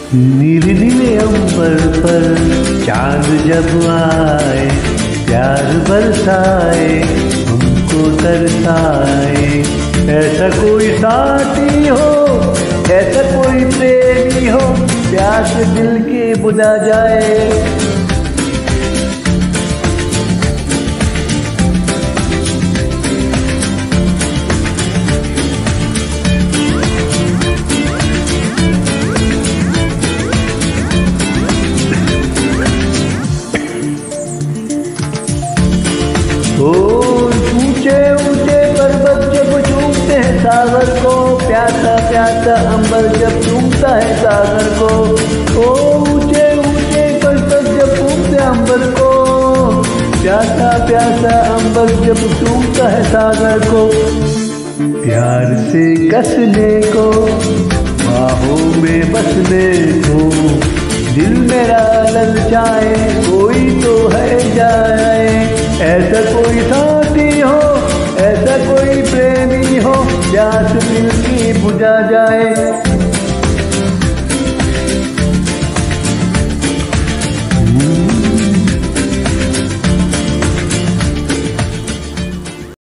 नीले नीले अंबर पर चांद जब आए, प्यार बरसाए हमको तरसाए। ऐसा कोई साथी हो, ऐसा कोई प्रेमी हो, प्यास दिल के बुझा जाए। ऊंचे ऊंचे पर्वत जब चूमते हैं सागर को, प्यासा प्यासा अंबर जब चूमता है सागर को। ऊंचे ऊंचे पर्वत जब चूमते अंबर को, प्यासा प्यासा अंबर जब चूमता है सागर को। प्यार से कसने को, बाहों में बसने को, दिल मेरा ललचाए कोई तो है जाए। ऐसा कोई साथी हो, ऐसा कोई प्रेमी हो, प्यास दिल की बुझा जाए।